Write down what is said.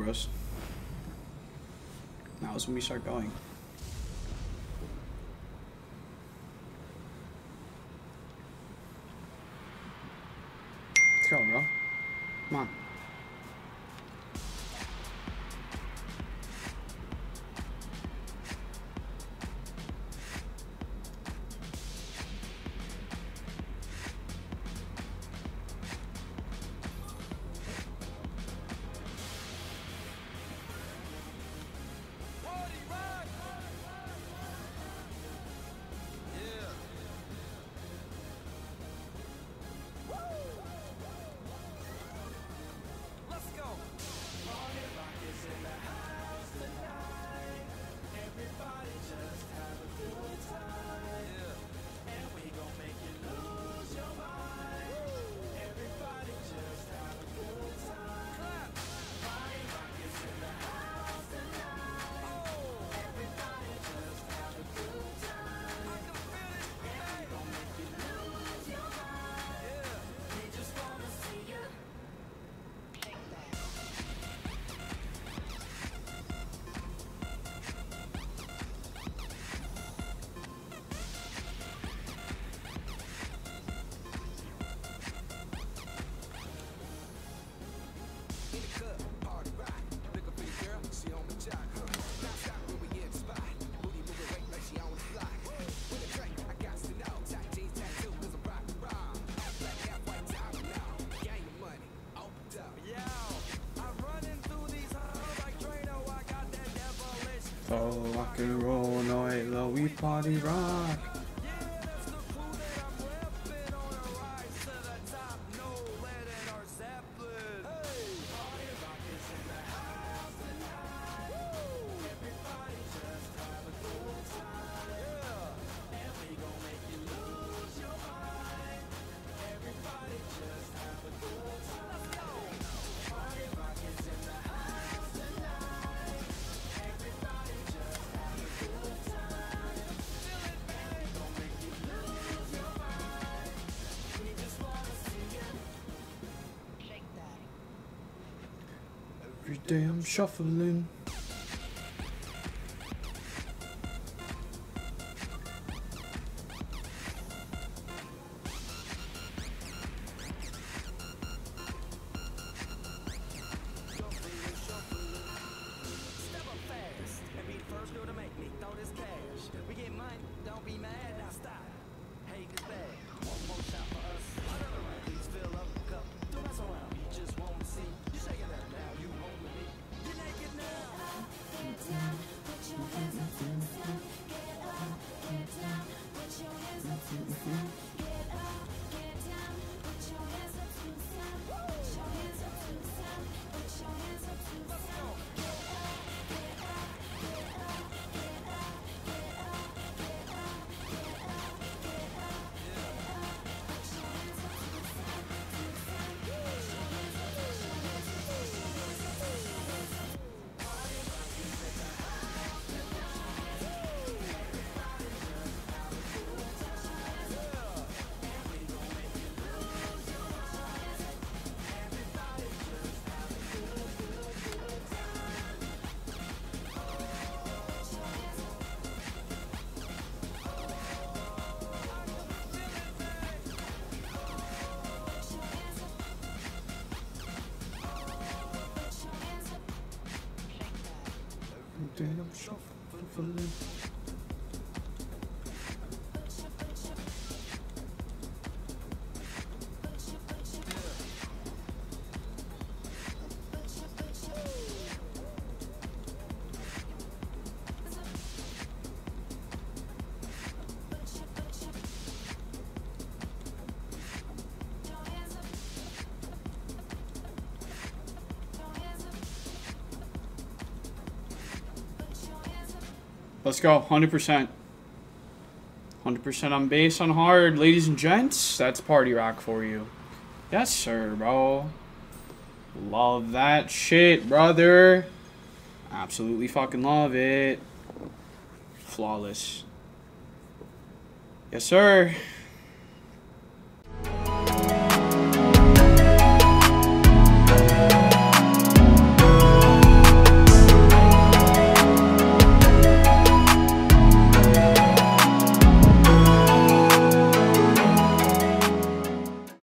bros. Now is when we start going. Let's go, bro. Come on. Oh, rock and roll, no halo, we party rock. Every day I'm shuffling. Damn shuffling. Let's go, 100%. 100% on bass, on hard. Ladies and gents, that's party rock for you. Yes, sir, bro. Love that shit, brother. Absolutely fucking love it. Flawless. Yes, sir.